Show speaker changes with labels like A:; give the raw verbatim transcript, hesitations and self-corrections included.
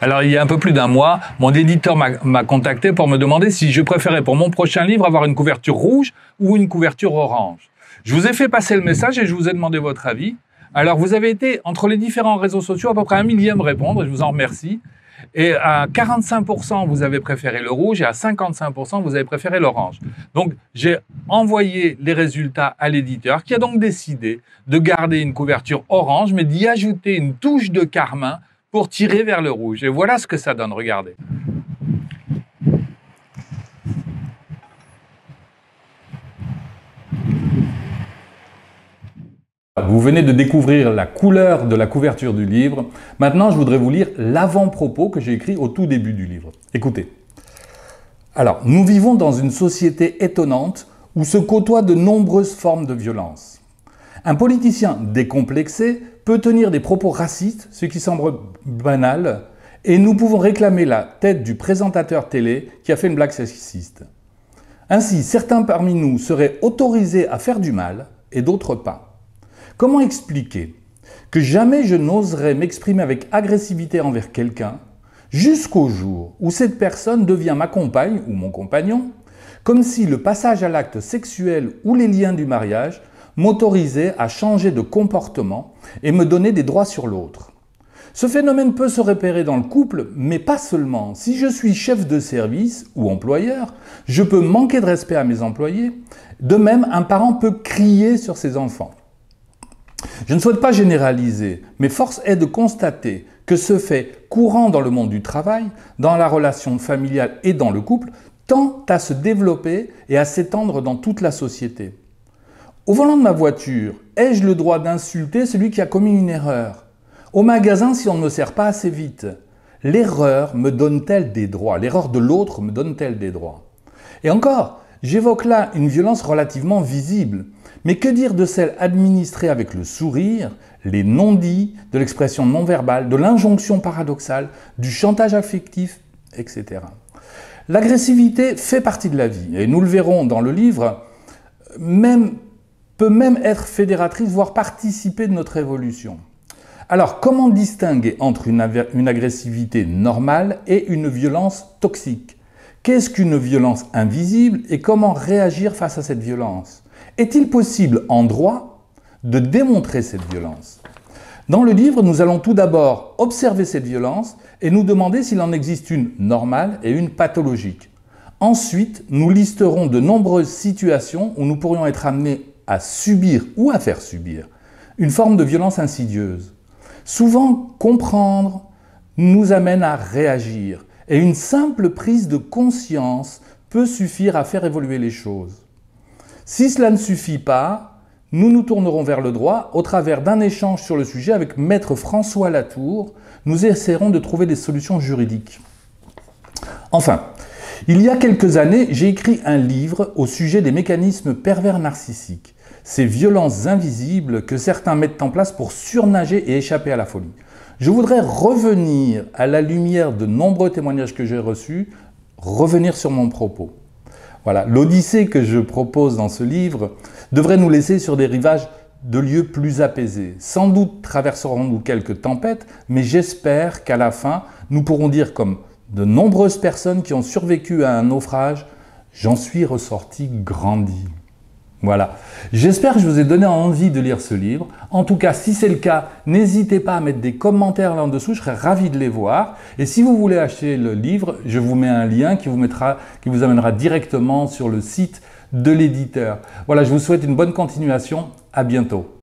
A: Alors, il y a un peu plus d'un mois, mon éditeur m'a contacté pour me demander si je préférais pour mon prochain livre avoir une couverture rouge ou une couverture orange. Je vous ai fait passer le message et je vous ai demandé votre avis. Alors, vous avez été, entre les différents réseaux sociaux, à peu près un millième répondre, et je vous en remercie. Et à quarante-cinq pour cent, vous avez préféré le rouge, et à cinquante-cinq pour cent, vous avez préféré l'orange. Donc, j'ai envoyé les résultats à l'éditeur, qui a donc décidé de garder une couverture orange, mais d'y ajouter une touche de carmin pour tirer vers le rouge. Et voilà ce que ça donne, regardez. Vous venez de découvrir la couleur de la couverture du livre. Maintenant, je voudrais vous lire l'avant-propos que j'ai écrit au tout début du livre. Écoutez. Alors, nous vivons dans une société étonnante où se côtoient de nombreuses formes de violence. Un politicien décomplexé peut tenir des propos racistes, ce qui semble banal, et nous pouvons réclamer la tête du présentateur télé qui a fait une blague sexiste. Ainsi, certains parmi nous seraient autorisés à faire du mal et d'autres pas. Comment expliquer que jamais je n'oserais m'exprimer avec agressivité envers quelqu'un jusqu'au jour où cette personne devient ma compagne ou mon compagnon, comme si le passage à l'acte sexuel ou les liens du mariage m'autorisaient à changer de comportement et me donner des droits sur l'autre. Ce phénomène peut se repérer dans le couple, mais pas seulement. Si je suis chef de service ou employeur, je peux manquer de respect à mes employés. De même, un parent peut crier sur ses enfants. Je ne souhaite pas généraliser, mais force est de constater que ce fait courant dans le monde du travail, dans la relation familiale et dans le couple, tend à se développer et à s'étendre dans toute la société. Au volant de ma voiture, ai-je le droit d'insulter celui qui a commis une erreur? Au magasin, si on ne me sert pas assez vite, l'erreur me donne-t-elle des droits? L'erreur de l'autre me donne-t-elle des droits? Et encore, j'évoque là une violence relativement visible. Mais que dire de celle administrée avec le sourire, les non-dits, de l'expression non-verbale, de l'injonction paradoxale, du chantage affectif, et cetera. L'agressivité fait partie de la vie, et nous le verrons dans le livre, même, peut même être fédératrice, voire participer de notre évolution. Alors, comment distinguer entre une, une agressivité normale et une violence toxique? Qu'est-ce qu'une violence invisible et comment réagir face à cette violence? Est-il possible en droit de démontrer cette violence? Dans le livre, nous allons tout d'abord observer cette violence et nous demander s'il en existe une normale et une pathologique. Ensuite, nous listerons de nombreuses situations où nous pourrions être amenés à subir ou à faire subir une forme de violence insidieuse. Souvent, comprendre nous amène à réagir et une simple prise de conscience peut suffire à faire évoluer les choses. Si cela ne suffit pas, nous nous tournerons vers le droit au travers d'un échange sur le sujet avec Maître François Latour. Nous essaierons de trouver des solutions juridiques. Enfin, il y a quelques années, j'ai écrit un livre au sujet des mécanismes pervers narcissiques, ces violences invisibles que certains mettent en place pour surnager et échapper à la folie. Je voudrais revenir à la lumière de nombreux témoignages que j'ai reçus, revenir sur mon propos. Voilà, l'odyssée que je propose dans ce livre devrait nous laisser sur des rivages de lieux plus apaisés. Sans doute traverserons-nous quelques tempêtes, mais j'espère qu'à la fin, nous pourrons dire comme de nombreuses personnes qui ont survécu à un naufrage, j'en suis ressorti grandi. Voilà, j'espère que je vous ai donné envie de lire ce livre. En tout cas, si c'est le cas, n'hésitez pas à mettre des commentaires là en dessous, je serais ravi de les voir. Et si vous voulez acheter le livre, je vous mets un lien qui vous, mettra, qui vous amènera directement sur le site de l'éditeur. Voilà, je vous souhaite une bonne continuation, à bientôt.